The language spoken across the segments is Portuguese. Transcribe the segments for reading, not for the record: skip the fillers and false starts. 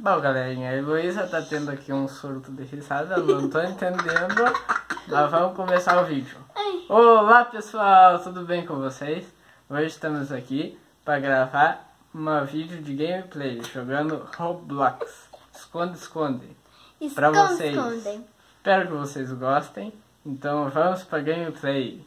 Bom, galerinha, a Heloísa tá tendo aqui um surto de risada, eu não tô entendendo, mas vamos começar o vídeo. Olá pessoal, tudo bem com vocês? Hoje estamos aqui para gravar um vídeo de gameplay jogando Roblox. Esconde-esconde para vocês. Espero que vocês gostem, então vamos para gameplay.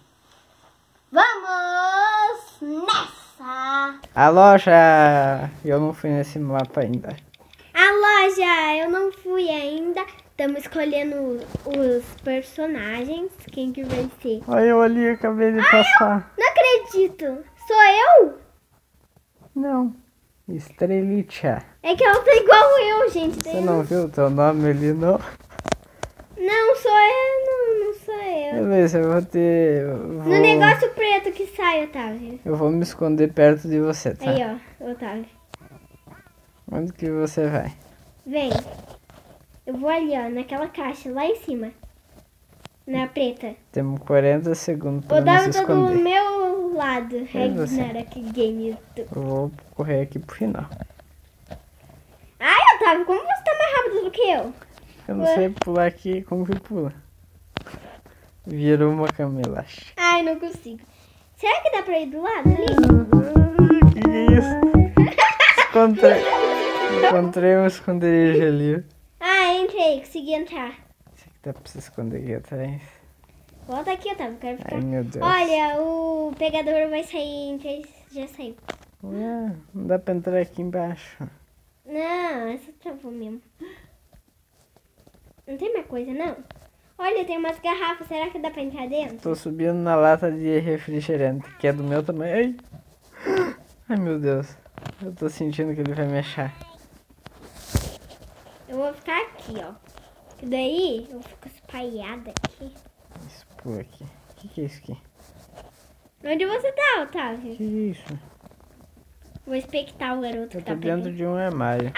Vamos nessa! A loja! Eu não fui nesse mapa ainda. A loja! Eu não fui ainda. Estamos escolhendo os personagens. Quem que vai ser? Olha eu ali, acabei de passar. Não acredito! Sou eu? Não. Estrelicha. É que ela tá igual eu, gente. Você não viu o teu nome ali, não? Não sou eu, não sou eu. Beleza, eu vou ter... No negócio preto que sai, Otávio. Eu vou me esconder perto de você, tá? Aí, ó, Otávio. Onde que você vai? Vem. Eu vou ali, ó, naquela caixa, lá em cima. Na preta. Temos 40 segundos pra O nos Otávio tá do esconder. meu lado. você? Ragnarok Games. Eu vou correr aqui pro final. Ai, Otávio, como você tá mais rápido do que eu? Eu não sei pular aqui, como que pula? Virou uma cama elástica. Ai, não consigo. Será que dá pra ir do lado ali? Que isso? Encontrei um esconderijo ali. Ah, entrei, consegui entrar. Será que dá pra se esconder aqui atrás? Volta aqui, Otávio, quero ficar. Ai, meu Deus. Olha, o pegador vai sair, entrei, já saiu. Ué, não dá pra entrar aqui embaixo. Não, essa travou mesmo. Não tem mais coisa, não? Olha, tem umas garrafas, será que dá pra entrar dentro? Tô subindo na lata de refrigerante, que é do meu tamanho. Ai, ai meu Deus. Eu tô sentindo que ele vai me achar. Eu vou ficar aqui, ó. Que daí eu fico espalhada aqui. Isso por aqui. O que é isso aqui? Onde você tá, Otávio? Que é isso? Vou expectar o garoto Eu que tô tá dentro pegando. de um armário.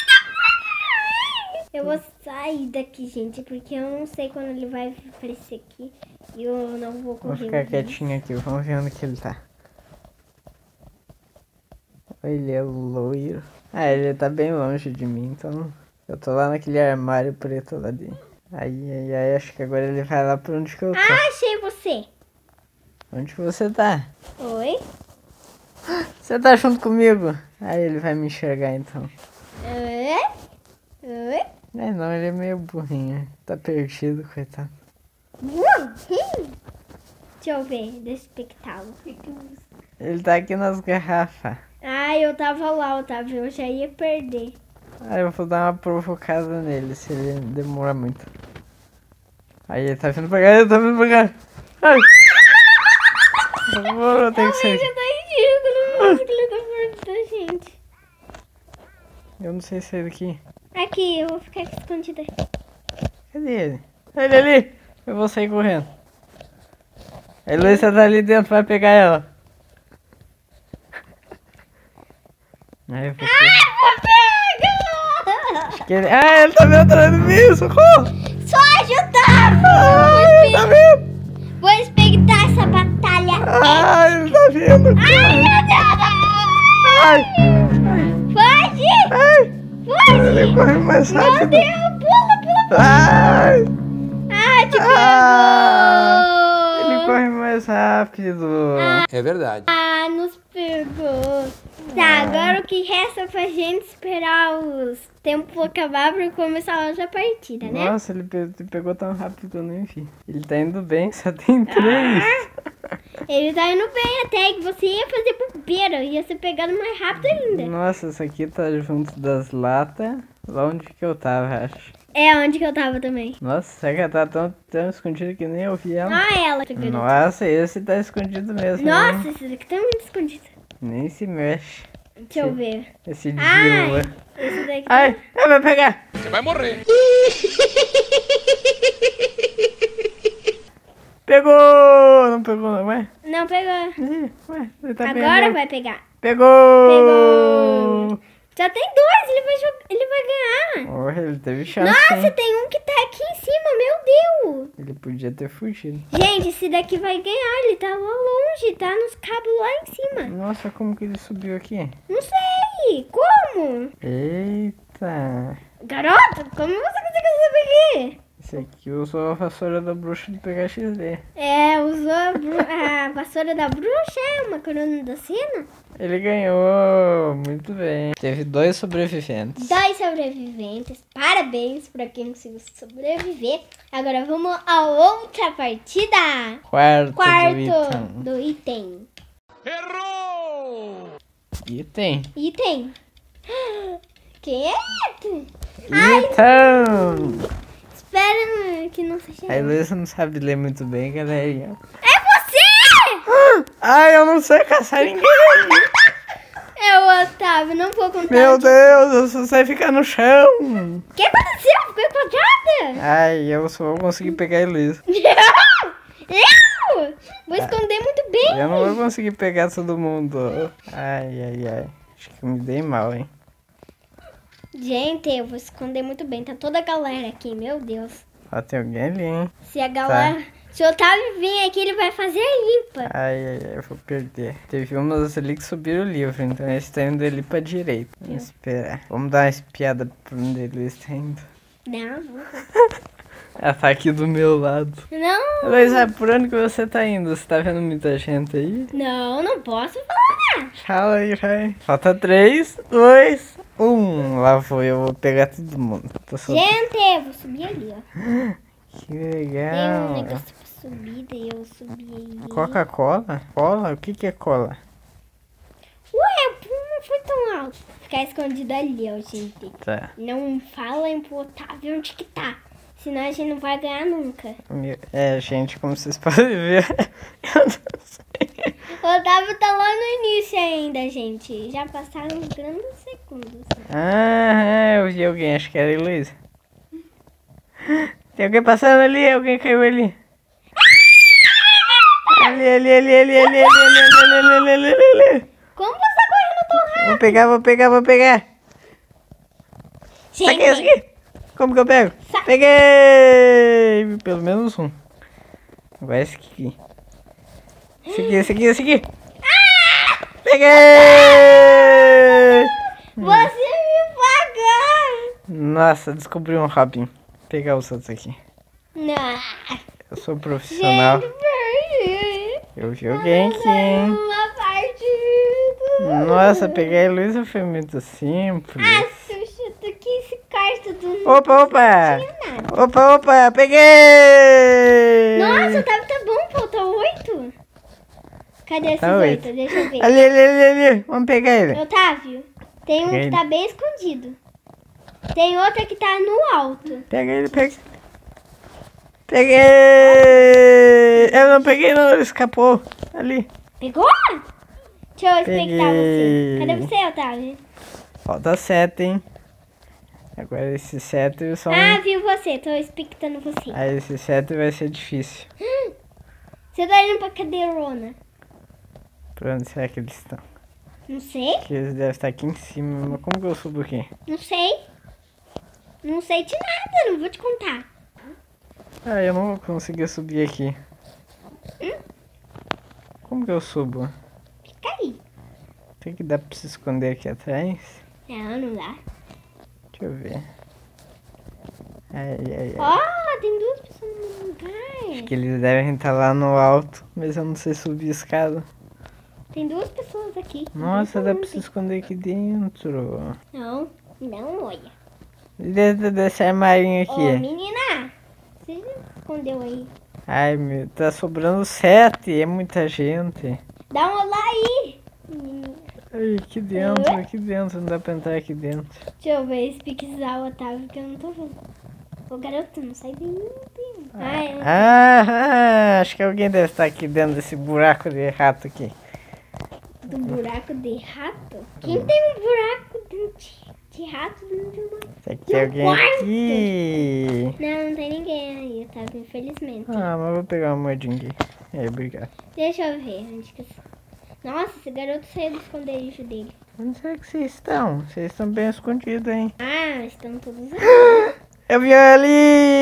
Eu vou sair daqui, gente, porque eu não sei quando ele vai aparecer aqui. E eu não vou Vou correr. ficar muito. quietinho aqui, vamos ver onde que ele tá. Ele é loiro. Ah, ele tá bem longe de mim, então... Eu tô lá naquele armário preto lá dentro. Aí, acho que agora ele vai lá pra onde que eu tô. Ah, achei você. Onde que você tá? Oi? Você tá junto comigo? Aí ele vai me enxergar então. Oi? Oi? É, não, ele é meio burrinho. Tá perdido, coitado. Deixa eu ver, deixa eu espectá-lo. Ele tá aqui nas garrafas. Ah, eu tava lá, Otávio, eu já ia perder. Aí eu vou dar uma provocada nele, se ele demorar muito. Aí ele tá vindo pra cá, ele tá vindo pra cá. Ai! Eu tenho que Ai, sair. já tá ridículo, que ele tá perto da gente. Eu não sei sair daqui. Aqui, eu vou ficar aqui escondida. Cadê ele? Ele ali! Eu vou sair correndo. A Heloísa tá ali dentro, vai pegar ela. Aí eu vou Pega! que ele... Ah, ele tá me atrás de mim, socorro! Só ajudar! Ai, tá vindo! Vou expectar essa batalha. Ai, ele tá vindo! Ai, meu Deus! Ai! Foge! Ai! Foge! Ele corre mais Meu rápido! Deus, pula! Ai! Ah, te Ah, pegou! ele corre mais rápido! É verdade. Ah, nos pegou. Tá, agora o que resta pra gente esperar os tempos acabar pra começar a outra partida, né? Nossa, ele pegou tão rápido que eu nem vi. Ele tá indo bem, só tem 3. Ele tá indo bem até que você ia fazer bobeira, ia ser pegado mais rápido ainda. Nossa, essa aqui tá junto das latas. Lá onde que eu tava, acho. É onde que eu tava também. Nossa, será que ela tá tão escondida que nem eu vi ela? Ah, ela. Nossa, esse tá escondido mesmo. Nossa, hein? esse daqui tá muito escondido. Nem se mexe. Deixa eu ver. Esse Ai, Dila. esse daqui Ai, ele vai pegar! Você vai morrer. Pegou! Não pegou, não, ué? não pegou. Ih, ué, ele tá Agora pegando. vai pegar. Pegou! Pegou! Já tem 2, ele vai ganhar. Oh, ele teve chance. Nossa, hein? tem um que tá aqui em cima, meu Deus. Ele podia ter fugido. Gente, esse daqui vai ganhar, ele tá lá longe, tá nos cabos lá em cima. Nossa, como que ele subiu aqui? Não sei, como? Eita. Nossa. Garoto, como você conseguiu saber? Esse aqui usou a vassoura da bruxa de pegar XD. Usou a vassoura da bruxa, uma corona da cena? Ele ganhou, muito bem. Teve 2 sobreviventes. 2 sobreviventes, parabéns pra quem conseguiu sobreviver. Agora vamos a outra partida. Quarto do item. Errou! Item? Quem é? Então! Espera que não seja. A Heloísa não sabe ler muito bem, galerinha. É você! Ai, eu não sei caçar ninguém! É o Otávio, não vou contar. Meu Deus, eu só sei ficar no chão! O que aconteceu? Ficou enquadrada? Ai, eu só vou conseguir pegar a Heloísa. Eu vou esconder muito bem. Eu não vou conseguir pegar todo mundo. Ai. Acho que eu me dei mal, hein? Gente, eu vou esconder muito bem. Tá toda a galera aqui, meu Deus. Ó, tem alguém ali, hein? Se a galera... Se o Otávio vir aqui, ele vai fazer a limpa. Ai, eu vou perder. Teve umas ali que subiram o livro, então eles estão indo ali pra direita. Vamos esperar. Vamos dar uma espiada por onde eles estão indo. Não. Ela tá aqui do meu lado. Não. Heloísa, por onde que você tá indo? Você tá vendo muita gente aí? Não posso falar. Fala aí, vai. Falta 3, 2, 1. Lá vou, eu vou pegar todo mundo. Gente, eu vou subir ali, ó. Que Tem um legal. negócio pra subir, daí eu vou subir aí. Coca-Cola? Cola? O que é cola? Ué, não foi tão alto. Ficar escondido ali, ó, gente. Tá. Não falem pro Otávio onde que tá. Senão a gente não vai ganhar nunca. Gente, como vocês podem ver, eu não sei. O Otávio tá lá no início ainda, gente. Já passaram uns grandes segundos. Eu vi alguém, acho que era a Heloísa. Tem alguém passando ali, alguém caiu ali. Ali. Como você tá correndo tão rápido? Vou pegar. Saquei esse aqui. Como que eu pego? Sa- Peguei! Pelo menos um. Agora esse aqui. Esse aqui. Peguei! Você me pagar! Nossa, descobri um Robin. Vou pegar os outros aqui. Não. Eu sou profissional. Gente, perdi. Eu vi alguém aqui, hein? Uma partida. Nossa, pegar a Heloísa foi muito simples. Ah, Xuxa, tu que esse carta do... Opa! Opa, peguei! Nossa, o Otávio tá bom, falta 8. Cadê esses Tá 8? 8. Deixa eu ver. Ali. Vamos pegar ele. Otávio, tem um que tá bem escondido. Tem outro que tá no alto. Pega ele. Peguei! Eu não peguei não, ele escapou. Ali. Pegou? Deixa eu expectar você. Peguei. Cadê você, Otávio? Falta 7, hein? Agora esse 7 só Ah, viu você. Tô expectando você. Aí esse 7 vai ser difícil. Você tá indo pra cadeirona? Pra onde será que eles estão? Não sei. Que eles devem estar aqui em cima. Mas como que eu subo aqui? Não sei. Não sei de nada, não vou te contar. Eu não vou conseguir subir aqui. Como que eu subo? Fica aí. Tem que dar pra se esconder aqui atrás? Não dá. Deixa eu ver. Ai. Ó, tem 2 pessoas no lugar. Acho que eles devem estar lá no alto, mas eu não sei subir a escada. Tem 2 pessoas aqui. Nossa, dá pra se esconder aqui dentro. Não, olha. Dentro desse armarinho Ô, aqui. menina, você já escondeu aí? Ai, meu, tá sobrando 7, é muita gente. Dá um olá aí. Menina. Ai, aqui dentro, não dá pra entrar aqui dentro. Deixa eu ver se pesquisar o Otávio, que eu não tô vendo. Ô, garoto, não sai daí. Acho que alguém deve estar aqui dentro desse buraco de rato aqui. Do buraco de rato? Quem tem um buraco de rato dentro de uma... Será que tem alguém aqui? Não tem ninguém aí, Otávio, infelizmente. Mas vou pegar uma moedinha aqui. Obrigado. Deixa eu ver onde que... Nossa, esse garoto saiu do esconderijo dele. Onde será que vocês estão? Vocês estão bem escondidos, hein? Estão todos aqui. Eu vi ali!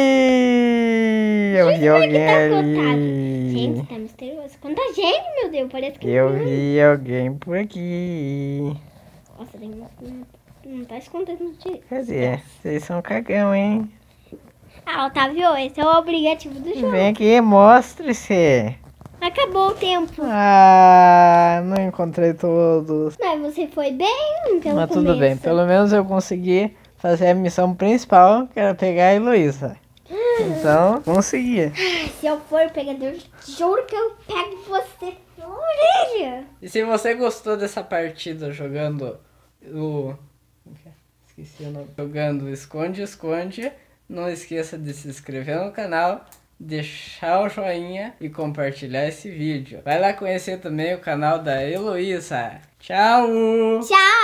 Eu vi Gente, como é que alguém tá contado? ali. Gente, tá misterioso. Quanta gente, meu Deus, parece que... Eu vi alguém por aqui. Nossa, tem muito... Não tá escondendo direito. Cadê? Vocês são cagão, hein? Ah, Otávio, esse é o objetivo do jogo. Vem aqui, mostre-se. Acabou o tempo. Ah, não encontrei todos. Mas você foi bem pelo Mas começo. tudo bem, pelo menos eu consegui fazer a missão principal, que era pegar a Heloísa. Então, consegui. Se eu for pegador, juro que eu pego você na orelha. E se você gostou dessa partida jogando o... Esqueci o nome. Jogando esconde-esconde, não esqueça de se inscrever no canal, deixar o joinha e compartilhar esse vídeo. Vai lá conhecer também o canal da Heloísa. Tchau! Tchau!